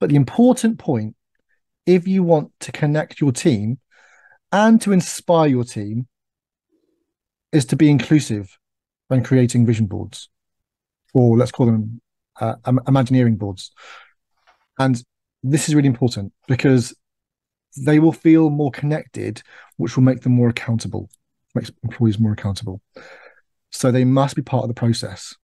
But the important point, if you want to connect your team and to inspire your team, is to be inclusive when creating vision boards, or let's call them imagineering boards. And this is really important because they will feel more connected, which will make them more accountable, makes employees more accountable. So they must be part of the process.